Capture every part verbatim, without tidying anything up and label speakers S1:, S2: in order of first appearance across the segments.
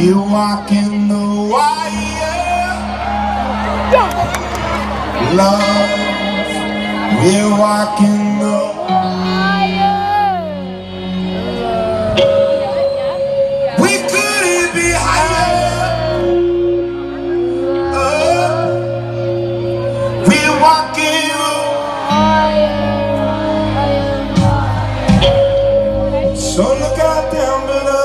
S1: We're walking the wire, love. We're walking the wire. We couldn't be higher. Oh, we're walking the wire. So look out down below.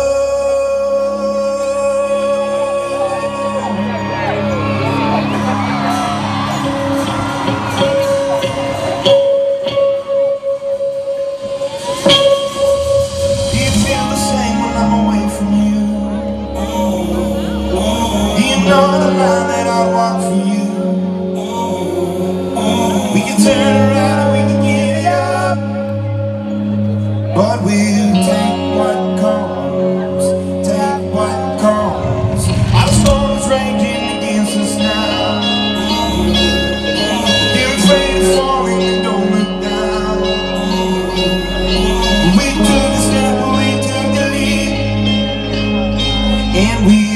S1: Know the line that I walk for you. We can turn around and we can give it up, but we'll take what comes, take what comes. Our storms raging against us now. They're afraid of falling and don't look down. We took a step, we took the lead, and we